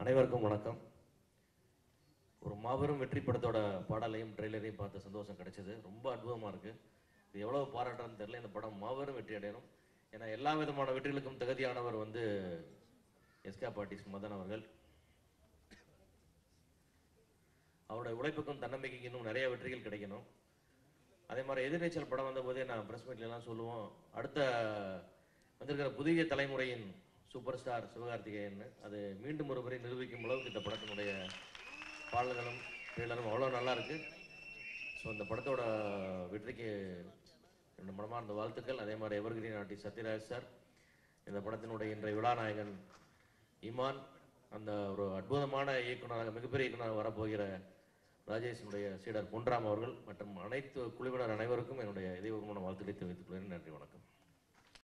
அனைவருக்கும் வணக்கம். ஒரு மாபெரும் வெற்றி படத்தோட பாடலையும் ட்ரெய்லரையும் பார்த்த சந்தோஷம் கிடைச்சது. ரொம்ப அற்புதமாக இருக்குது. இது எவ்வளோ பாராட்டுறதுன்னு தெரியல. இந்த படம் மாபெரும் வெற்றி அடையணும். ஏன்னா எல்லா விதமான வெற்றிகளுக்கும் தகுதியானவர் எஸ்கே பாட்டிஸ் மதன் அவர்கள். அவருடைய உழைப்புக்கும் தன்னம்பிக்கைக்கு இன்னும் நிறைய வெற்றிகள் கிடைக்கணும். அதே மாதிரி எதிர்நீச்சல் படம் வந்தபோதே நான் ப்ரெஸ் மீட்லாம் சொல்லுவோம், அடுத்த வந்திருக்கிற புதிய தலைமுறையின் சூப்பர் ஸ்டார் சிவகார்த்திகேயன் அது மீண்டும் ஒரு முறை நிரூபிக்கும் அளவுக்கு இந்த படத்தினுடைய பாடல்களும் ட்ரெய்லரும் அவ்வளோ நல்லா இருக்கு. ஸோ இந்த படத்தோட வெற்றிக்கு ரெண்டு மனமார்ந்த வாழ்த்துக்கள். அதே மாதிரி எவர்கிரீன் ஆர்டிஸ்ட் சத்யராஜ் சார், இந்த படத்தினுடைய இன்றைய விழாநாயகன் இமான், அந்த ஒரு அற்புதமான இயக்குநராக மிகப்பெரிய இயக்குநராக வரப்போகிற ராஜேஷனுடைய சீடர் பொன்ராம் அவர்கள் மற்றும் அனைத்து குழுவினர் அனைவருக்கும் என்னுடைய இதயபூர்வமான வாழ்த்துக்களை தெரிவித்துக் கொள்கிறேன். நன்றி, வணக்கம்.